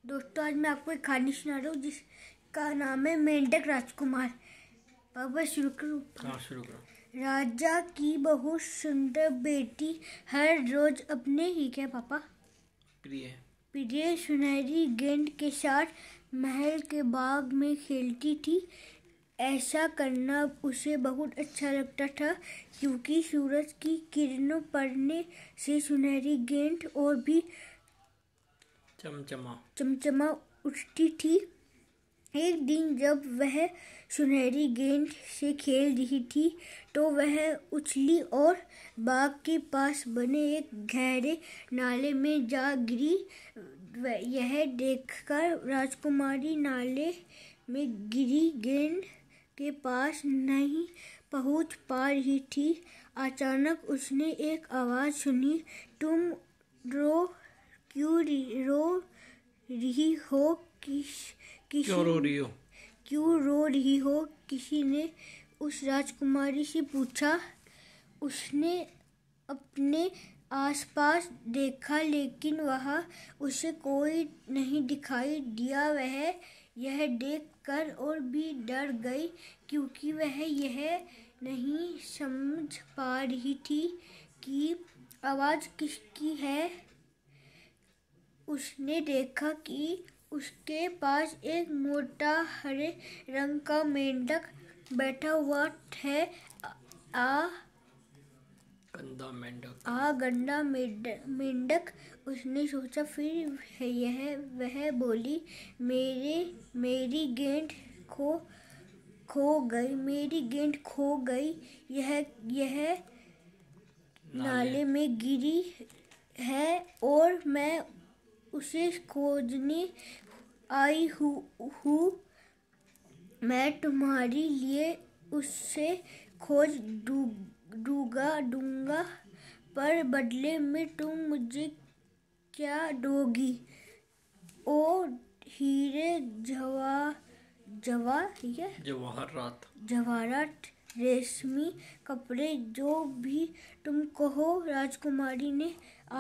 दोस्तों आज मैं आपको एक कहानी सुना रहा हूँ जिसका नाम है मेंढक राजकुमार। पापा शुरू करो। हाँ शुरू करो। राजा की बहुत सुंदर बेटी हर रोज अपने ही क्या पापा प्रिय सुनहरी गेंद के साथ महल के बाग में खेलती थी। ऐसा करना उसे बहुत अच्छा लगता था क्योंकि सूरज की किरणों पड़ने से सुनहरी गेंद और भी चमचमा उठती थी। एक दिन जब वह सुनहरी गेंद से खेल रही थी तो वह उछली और बाग के पास बने एक गहरे नाले में जा गिरी। यह देखकर राजकुमारी नाले में गिरी गेंद के पास नहीं पहुंच पा रही थी। अचानक उसने एक आवाज़ सुनी, तुम क्यों रो रही हो? किसी ने उस राजकुमारी से पूछा। उसने अपने आसपास देखा लेकिन वहाँ उसे कोई नहीं दिखाई दिया। वह यह देखकर और भी डर गई क्योंकि वह यह नहीं समझ पा रही थी कि आवाज़ किसकी है। उसने देखा कि उसके पास एक मोटा हरे रंग का मेंढक बैठा हुआ है। गंदा मेंढक। उसने सोचा। फिर वह बोली, मेरी गेंद खो गई। यह नाले में गिरी है और मैं उसे खोजने आई हूँ। मैं तुम्हारे लिए उसे खोज दूंगा पर बदले में तुम मुझे क्या दोगी? ओ हीरे जवाहरात रेशमी कपड़े जो भी तुम कहो। राजकुमारी ने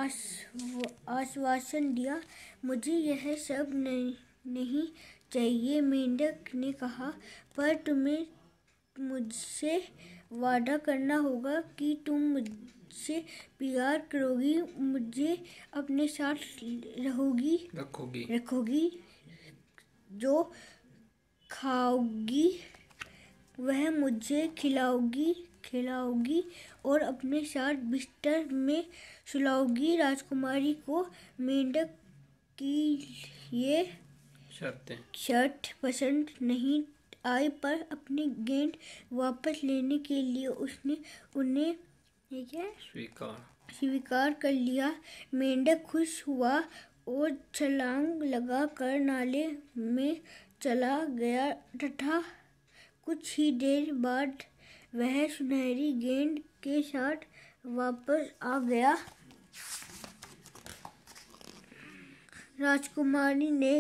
आश्वासन दिया। मुझे यह सब नहीं चाहिए, मेंढक ने कहा, पर तुम्हें मुझसे वादा करना होगा कि तुम मुझसे प्यार करोगी, मुझे अपने साथ रखोगी। जो खाओगी वह मुझे खिलाओगी और अपने साथ बिस्तर में सुलाओगी। राजकुमारी को मेंढक की ये शर्त पसंद नहीं आई पर अपनी गेंद वापस लेने के लिए उसने उन्हें स्वीकार कर लिया। मेंढक खुश हुआ और छलांग लगाकर नाले में चला गया तथा कुछ ही देर बाद वह सुनहरी गेंद के साथ वापस आ गया। राजकुमारी ने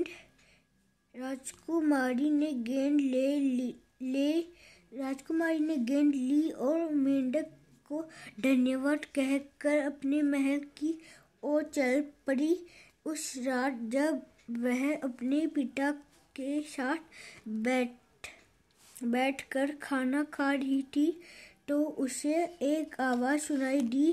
गेंद ली और मेंढक को धन्यवाद कहकर अपने महल की ओर चल पड़ी। उस रात जब वह अपने पिता के साथ बैठकर खाना खा रही थी तो उसे एक आवाज़ सुनाई दी।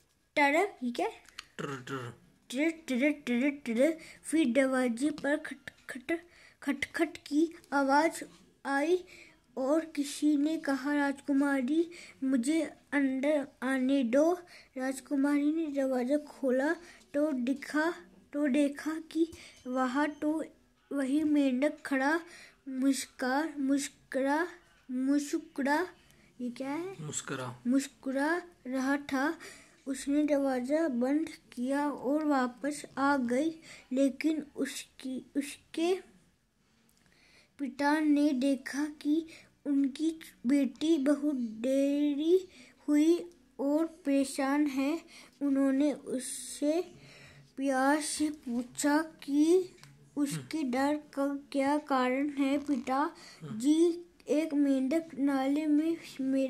फिर दरवाजे पर खटखट की आवाज़ आई और किसी ने कहा, राजकुमारी मुझे अंदर आने दो। राजकुमारी ने दरवाज़ा खोला तो देखा कि वहाँ तो वही मेंढक खड़ा मुस्कुरा रहा था। उसने दरवाज़ा बंद किया और वापस आ गई लेकिन उसके पिता ने देखा कि उनकी बेटी बहुत देरी हुई और परेशान है। उन्होंने उससे प्यार से पूछा कि उसके डर का क्या कारण है। पिता जी, एक मेंढक नाले में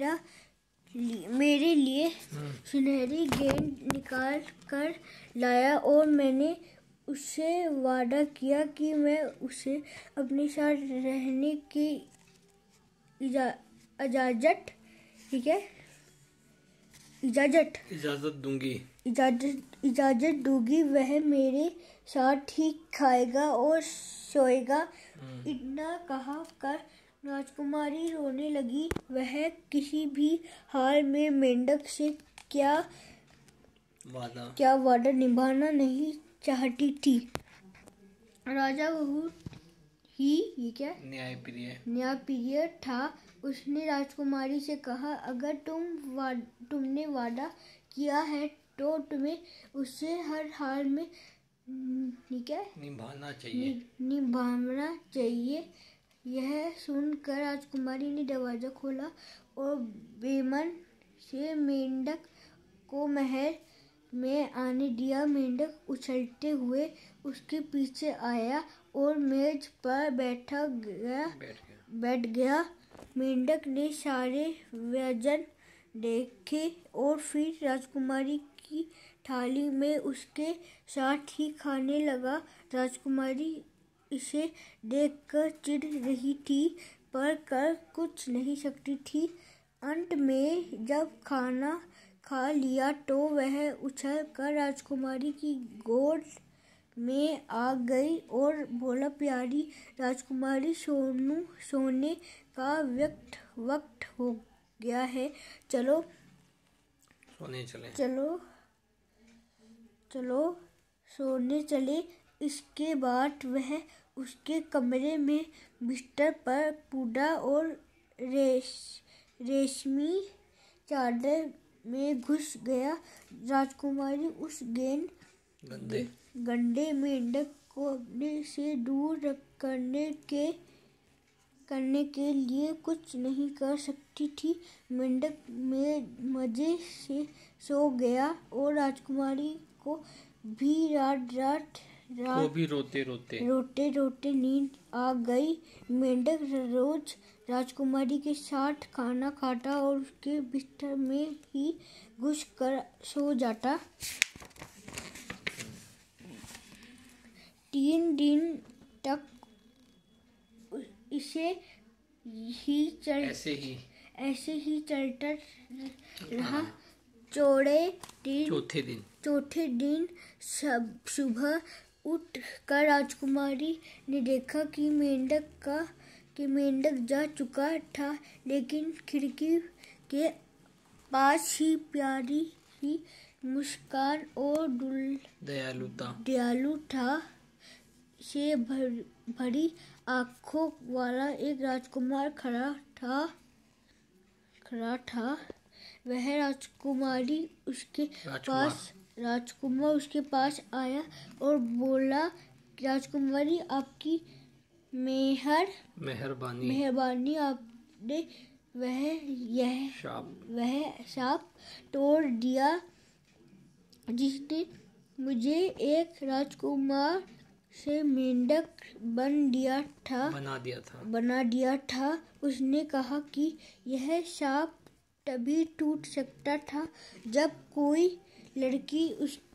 मेरे लिए सुनहरी गेंद निकाल कर लाया और मैंने उससे वादा किया कि मैं उसे अपने साथ रहने की इजाजत दूंगी। वह मेरे साथ ही खाएगा और सोएगा। इतना कहा कर राजकुमारी रोने लगी। वह किसी भी हाल में मेंढक से क्या वादा निभाना नहीं चाहती थी। राजा बहुत ही न्यायप्रिय था। उसने राजकुमारी से कहा, अगर तुमने वादा किया है तो तुम्हें उसे हर हाल में निभाना चाहिए। यह सुनकर राजकुमारी ने दरवाजा खोला और बेमन से मेंढक को महल में आने दिया। मेंढक उछलते हुए उसके पीछे आया और मेज पर बैठ गया। मेंढक ने सारे व्यंजन देखे और फिर राजकुमारी की थाली में उसके साथ ही खाने लगा। राजकुमारी इसे देखकर चिढ़ रही थी पर कर कुछ नहीं सकती थी। अंत में जब खाना खा लिया तो वह उछल कर राजकुमारी की गोद में आ गई और बोला, प्यारी राजकुमारी, सोने का वक्त हो गया है। चलो सोने चले। इसके बाद वह उसके कमरे में बिस्तर पर कूदा और रेशमी चादर में घुस गया। राजकुमारी उस गंदे मेंढक को अपने से दूर करने के लिए कुछ नहीं कर सकती थी। मेंढक में मजे से सो गया और राजकुमारी को भी रोते नींद आ गई। मेंढक रोज राजकुमारी के साथ खाना खाता और उसके बिस्तर में ही घुस कर सो जाता। 3 दिन तक ऐसे ही चलता रहा। चौथे दिन सुबह उठ कर राजकुमारी ने देखा कि मेंढक जा चुका था, लेकिन खिड़की के पास ही प्यारी ही मुस्कान और दयालुता से भरी आंखों वाला एक राजकुमार खड़ा था। वह राजकुमार उसके पास आया और बोला, राजकुमारी, आपकी मेहरबानी, आपने वह शाप तोड़ दिया जिसने मुझे एक राजकुमार से मेंढक बना दिया था। उसने कहा कि यह शाप तभी टूट सकता था जब कोई लड़की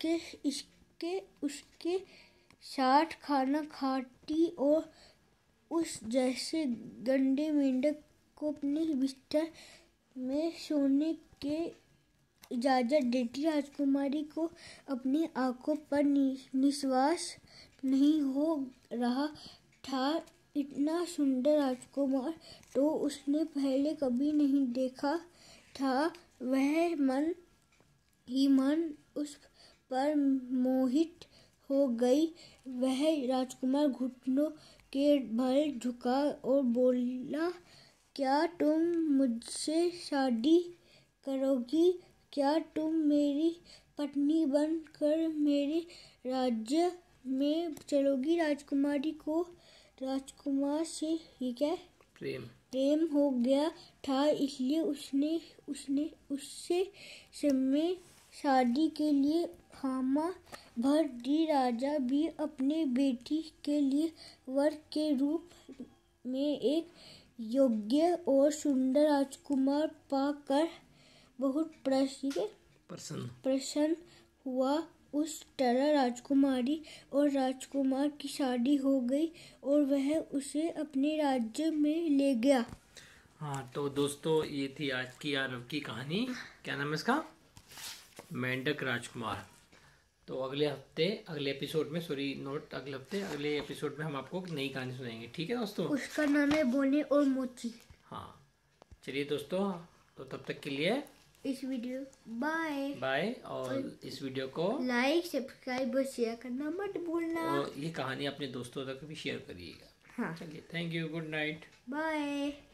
उसके साथ खाना खाती और उस जैसे गंदे मेंढक को अपने बिस्तर में सोने के इजाजत देती। राजकुमारी को अपनी आंखों पर विश्वास नहीं हो रहा था। इतना सुंदर राजकुमार तो उसने पहले कभी नहीं देखा था। वह मन ही मन उस पर मोहित हो गई। वह राजकुमार घुटनों के बल झुका और बोला, क्या तुम मुझसे शादी करोगी? क्या तुम मेरी पत्नी बनकर मेरे राज्य में चलोगी? राजकुमारी को राजकुमार से प्रेम हो गया था, इसलिए उसने उससे में शादी के लिए हामा भर दी। राजा भी अपने बेटी के लिए वर के रूप में एक योग्य और सुंदर राजकुमार पाकर बहुत प्रसन्न हुआ। उस तरह राजकुमारी और राजकुमार की शादी हो गई और वह उसे अपने राज्य में ले गया। हाँ तो दोस्तों, ये थी आज की आरव की कहानी। क्या नाम है इसका? मेंढक राजकुमार। तो अगले एपिसोड में अगले एपिसोड में हम आपको नई कहानी सुनाएंगे। ठीक है दोस्तों? उसका नाम है बोने और मोची। हाँ चलिए दोस्तों, तो तब तक के लिए इस वीडियो बाय। और इस वीडियो को लाइक, सब्सक्राइब और शेयर करना मत भूलना। और ये कहानी अपने दोस्तों तक भी शेयर करिएगा। हाँ। चलिए, thank you, good night, bye.